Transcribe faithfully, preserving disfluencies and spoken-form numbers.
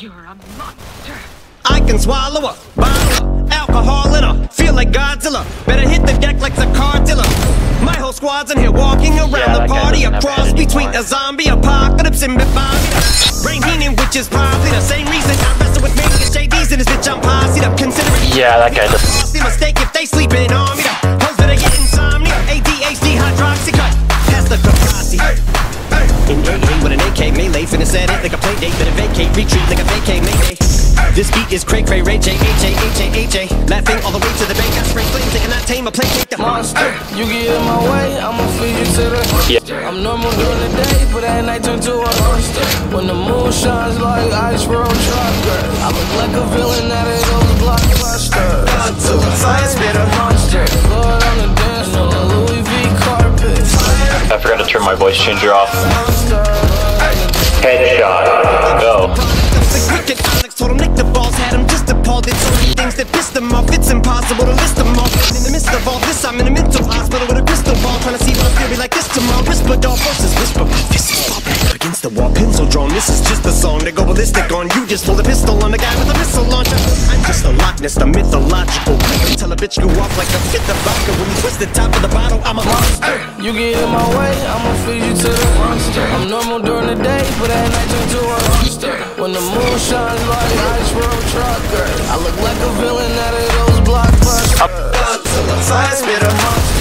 You're a monster. I can swallow a bottle of alcohol in her. Feel like Godzilla. Better hit the deck like the car dealer. My whole squad's in here walking around Yeah, the party. A cross between anymore. a zombie apocalypse and Bibani. Brain healing, which is probably the same reason I wrestle with me. J Ds in this bitch, I'm posse up. Consider it. Yeah, that guy does. Costly mistake if they sleeping on me. The hoes better get insomnia. A D H D hydroxy cut. That's the capacity. In A A with an A K melee, finna set it like a play date, better vacate, retreat like a vacay, mayday. This beat is cray cray, Ray J, H A, H A, H A. Laughing all the way to the bank, I spray flames, they cannot tame a play, take the monster. You get in my way, I'ma feed you to the Yeah. I'm normal during the day, but at night turn to a monster. When the moon shines like ice road trucker, I look like a villain out of those blockbusters. Godzilla, science bitter Monster, Lord on the dance floor, the Louis V carpet. I forgot to turn my voice changer off. Headshot. Go. the wicked Alex told him lick the balls, had him just appalled. It's only things that pissed him off, it's impossible to list them all. And in the midst of all this, I'm in a mental hospital with a crystal ball, trying to see my theory like this tomorrow. Whisper dog versus whisper, this is pop against the wall, pencil drawn. This is just a song to go ballistic on. You just pull a pistol on the guy with a missile launcher. I'm just a Loch Ness, the mythological. Tell a bitch go off like a fifth of vodka. When you twist the top of the bottle, I'm a monster. You get in my way, I'ma feed you to the monster. I'm normal during the day, but at night turn to a monster. When the moon shines like ice road trucker, I look like a villain out of those blockbusters. Godzilla, science bitter monster.